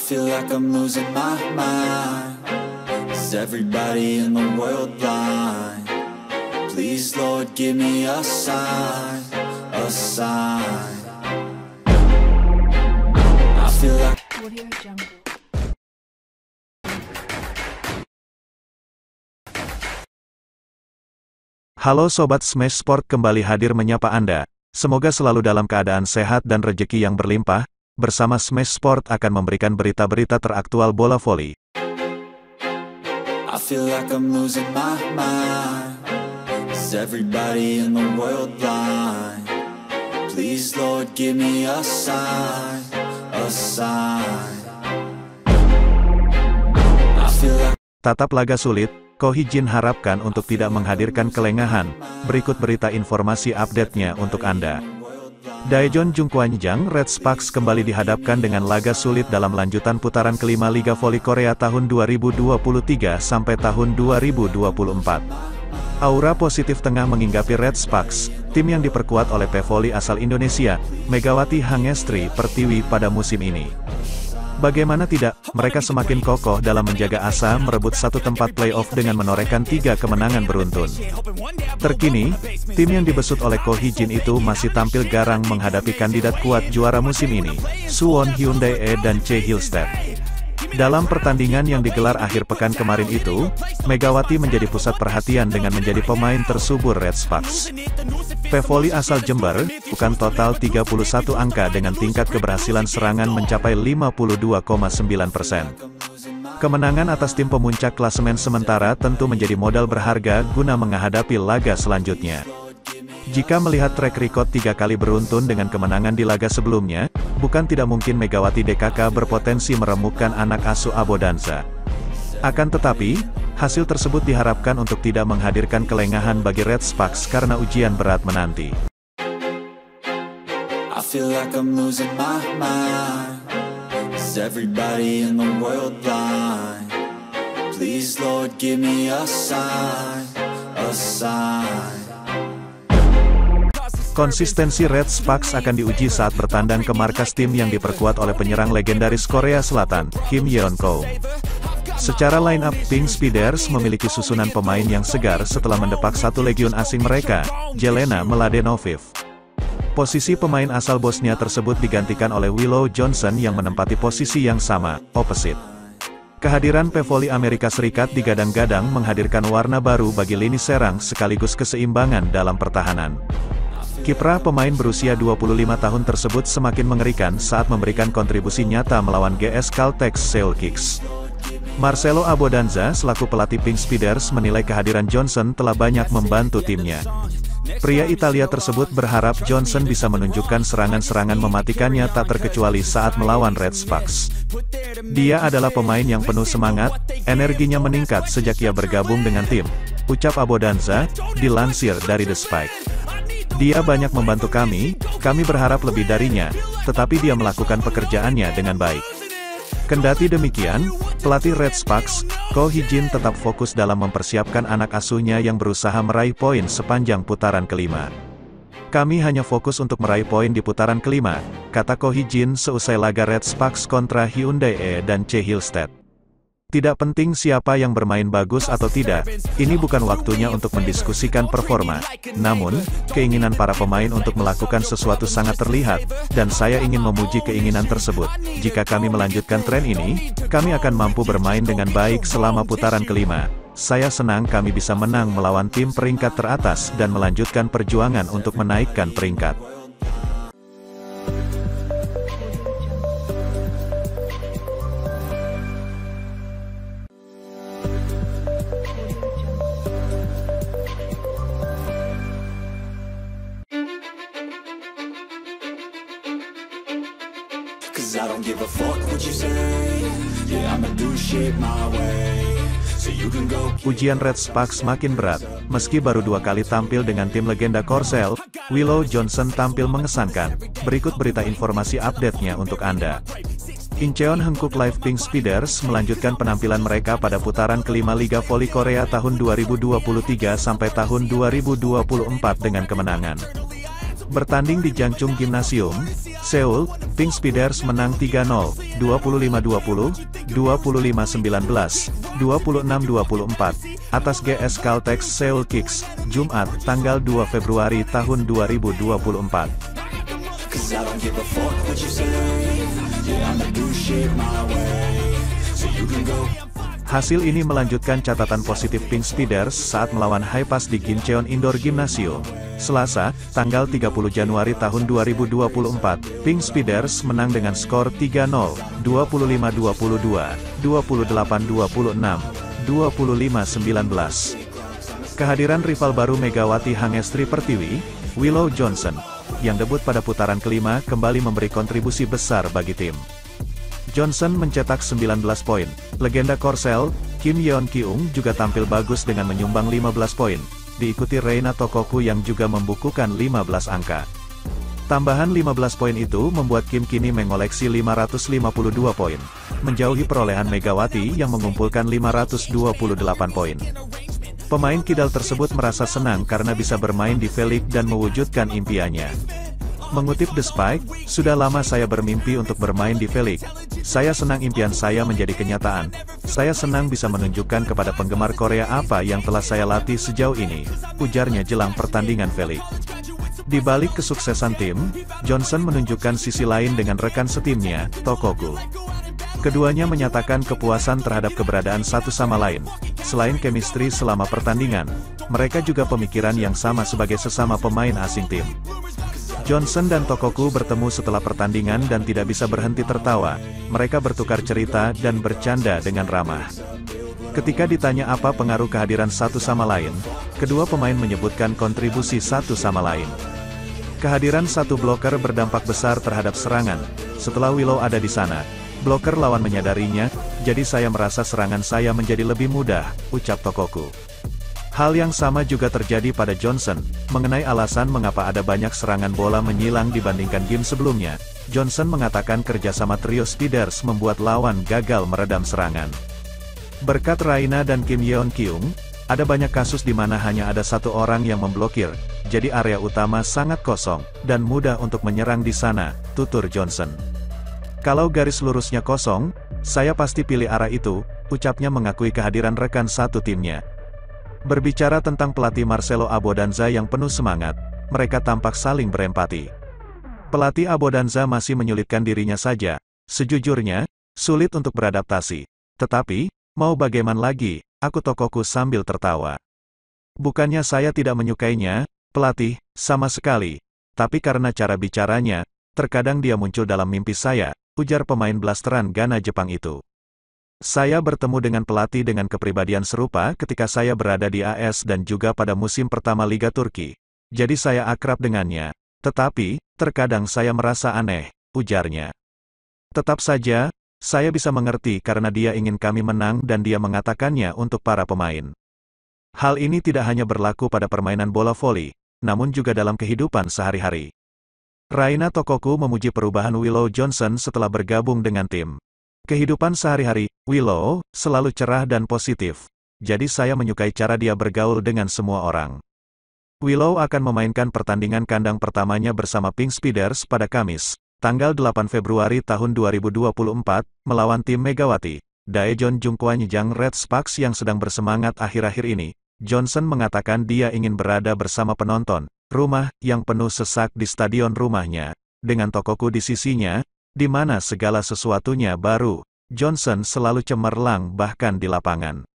feel like I'm losing my mind. Is everybody in the world blind? Please, Lord, give me a sign, a sign. I feel like Audio Jungle. Halo Sobat Smash Sport, kembali hadir menyapa Anda. Semoga selalu dalam keadaan sehat dan rezeki yang berlimpah. Bersama Smash Sport akan memberikan berita-berita teraktual bola voli. I feel like I'm losing my mind. Is everybody in the world blind? Please, Lord, give me a sign, a sign. I feel like Tatap laga sulit, Ko Hee-jin harapkan untuk tidak menghadirkan kelengahan. Berikut berita informasi update-nya untuk Anda. Daejeon Jungkwanjang Red Sparks kembali dihadapkan dengan laga sulit dalam lanjutan putaran kelima Liga Voli Korea tahun 2023 sampai tahun 2024. Aura positif tengah menginggapi Red Sparks, tim yang diperkuat oleh pevoli asal Indonesia, Megawati Hangestri Pertiwi pada musim ini. Bagaimana tidak, mereka semakin kokoh dalam menjaga asa merebut satu tempat playoff dengan menorehkan 3 kemenangan beruntun. Terkini, tim yang dibesut oleh Ko Hee-jin itu masih tampil garang menghadapi kandidat kuat juara musim ini, Suwon Hyundai dan Chae Hillstead. Dalam pertandingan yang digelar akhir pekan kemarin itu, Megawati menjadi pusat perhatian dengan menjadi pemain tersubur Red Sparks. Pevoli asal Jember, bukan total 31 angka dengan tingkat keberhasilan serangan mencapai 52,9%. Kemenangan atas tim pemuncak klasemen sementara tentu menjadi modal berharga guna menghadapi laga selanjutnya. Jika melihat track record 3 kali beruntun dengan kemenangan di laga sebelumnya, bukan tidak mungkin Megawati DKK berpotensi meremukkan anak asuh Abodanza. Akan tetapi, hasil tersebut diharapkan untuk tidak menghadirkan kelengahan bagi Red Sparks karena ujian berat menanti. I feel like I'm losing my mind. Is everybody in the world blind? Please, Lord, give me a sign, a sign. Konsistensi Red Sparks akan diuji saat bertandang ke markas tim yang diperkuat oleh penyerang legendaris Korea Selatan, Kim Yeon-ko. Secara line-up, Pink Speeders memiliki susunan pemain yang segar setelah mendepak satu legion asing mereka, Jelena Mladenovic. Posisi pemain asal Bosnia tersebut digantikan oleh Willow Johnson yang menempati posisi yang sama, opposite. Kehadiran pevoli Amerika Serikat digadang-gadang menghadirkan warna baru bagi lini serang sekaligus keseimbangan dalam pertahanan. Kiprah pemain berusia 25 tahun tersebut semakin mengerikan saat memberikan kontribusi nyata melawan GS Caltex Seoul Kicks. Marcelo Abodanza selaku pelatih Pink Speeders menilai kehadiran Johnson telah banyak membantu timnya. Pria Italia tersebut berharap Johnson bisa menunjukkan serangan-serangan mematikannya tak terkecuali saat melawan Red Sparks. Dia adalah pemain yang penuh semangat, energinya meningkat sejak ia bergabung dengan tim, ucap Abodanza, dilansir dari The Spike. Dia banyak membantu kami berharap lebih darinya, tetapi dia melakukan pekerjaannya dengan baik. Kendati demikian, pelatih Red Sparks, Ko Hee-jin tetap fokus dalam mempersiapkan anak asuhnya yang berusaha meraih poin sepanjang putaran kelima. Kami hanya fokus untuk meraih poin di putaran kelima, kata Ko Hee-jin seusai laga Red Sparks kontra Hyundai dan Chae Hillstead. Tidak penting siapa yang bermain bagus atau tidak, ini bukan waktunya untuk mendiskusikan performa. Namun, keinginan para pemain untuk melakukan sesuatu sangat terlihat, dan saya ingin memuji keinginan tersebut. Jika kami melanjutkan tren ini, kami akan mampu bermain dengan baik selama putaran kelima. Saya senang kami bisa menang melawan tim peringkat teratas dan melanjutkan perjuangan untuk menaikkan peringkat. Cause I don't give a fuck what you say. Yeah, I'ma do shit my way. So you can go. Ujian Red Sparks makin berat. Meski baru 2 kali tampil dengan tim legenda Korsel, Willow Johnson tampil mengesankan. Berikut berita informasi update-nya untuk Anda. Incheon Hankook Live Pink Speeders melanjutkan penampilan mereka pada putaran kelima Liga Voli Korea tahun 2023 sampai tahun 2024 dengan kemenangan. Bertanding di Jangchung Gymnasium, Seoul, Pink Speeders menang 3-0, 25-20, 25-19, 26-24, atas GS Caltex Seoul Kicks, Jumat, tanggal 2 Februari tahun 2024. Cause I don't give a fuck what you say. Yeah, I'ma do shit my way. So you can go. Hasil ini melanjutkan catatan positif Pink Speeders saat melawan Haipas di Gimcheon Indoor Gymnasium. Selasa, tanggal 30 Januari tahun 2024, Pink Speeders menang dengan skor 3-0, 25-22, 28-26, 25-19. Kehadiran rival baru Megawati Hangestri Pertiwi, Willow Johnson, yang debut pada putaran kelima kembali memberi kontribusi besar bagi tim. Johnson mencetak 19 poin. Legenda Korsel, Kim Yeon-kyung juga tampil bagus dengan menyumbang 15 poin. Diikuti Reina Tokoku yang juga membukukan 15 angka. Tambahan 15 poin itu membuat Kim kini mengoleksi 552 poin. Menjauhi perolehan Megawati yang mengumpulkan 528 poin. Pemain kidal tersebut merasa senang karena bisa bermain di V-League dan mewujudkan impiannya. Mengutip The Spike, sudah lama saya bermimpi untuk bermain di V-League. Saya senang impian saya menjadi kenyataan. Saya senang bisa menunjukkan kepada penggemar Korea apa yang telah saya latih sejauh ini, ujarnya jelang pertandingan V-League. Di balik kesuksesan tim, Johnson menunjukkan sisi lain dengan rekan setimnya, Tokoku. Keduanya menyatakan kepuasan terhadap keberadaan satu sama lain. Selain chemistry selama pertandingan, mereka juga pemikiran yang sama sebagai sesama pemain asing tim. Johnson dan Tokoku bertemu setelah pertandingan dan tidak bisa berhenti tertawa. Mereka bertukar cerita dan bercanda dengan ramah. Ketika ditanya apa pengaruh kehadiran satu sama lain, kedua pemain menyebutkan kontribusi satu sama lain. Kehadiran satu bloker berdampak besar terhadap serangan. Setelah Willow ada di sana, bloker lawan menyadarinya, jadi saya merasa serangan saya menjadi lebih mudah, ucap Tokoku. Hal yang sama juga terjadi pada Johnson, mengenai alasan mengapa ada banyak serangan bola menyilang dibandingkan game sebelumnya. Johnson mengatakan kerjasama trio Speeders membuat lawan gagal meredam serangan. Berkat Raina dan Kim Yeon-kyung, ada banyak kasus di mana hanya ada satu orang yang memblokir, jadi area utama sangat kosong, dan mudah untuk menyerang di sana, tutur Johnson. Kalau garis lurusnya kosong, saya pasti pilih arah itu, ucapnya mengakui kehadiran rekan satu timnya. Berbicara tentang pelatih Marcelo Abodanza yang penuh semangat, mereka tampak saling berempati. Pelatih Abodanza masih menyulitkan dirinya saja. Sejujurnya, sulit untuk beradaptasi. Tetapi, mau bagaimana lagi, aku Tokoku sambil tertawa. Bukannya saya tidak menyukainya, pelatih, sama sekali. Tapi karena cara bicaranya, terkadang dia muncul dalam mimpi saya, ujar pemain blasteran Ghana Jepang itu. Saya bertemu dengan pelatih dengan kepribadian serupa ketika saya berada di AS dan juga pada musim pertama Liga Turki. Jadi saya akrab dengannya. Tetapi, terkadang saya merasa aneh, ujarnya. Tetap saja, saya bisa mengerti karena dia ingin kami menang dan dia mengatakannya untuk para pemain. Hal ini tidak hanya berlaku pada permainan bola voli, namun juga dalam kehidupan sehari-hari. Raina Tokoku memuji perubahan Willow Johnson setelah bergabung dengan tim. Kehidupan sehari-hari, Willow, selalu cerah dan positif. Jadi saya menyukai cara dia bergaul dengan semua orang. Willow akan memainkan pertandingan kandang pertamanya bersama Pink Speeders pada Kamis, tanggal 8 Februari tahun 2024, melawan tim Megawati, Daejeon Jungkwanjang Red Sparks yang sedang bersemangat akhir-akhir ini. Johnson mengatakan dia ingin berada bersama penonton, rumah, yang penuh sesak di stadion rumahnya. Dengan Tokoku di sisinya, di mana segala sesuatunya baru, Johnson selalu cemerlang bahkan di lapangan.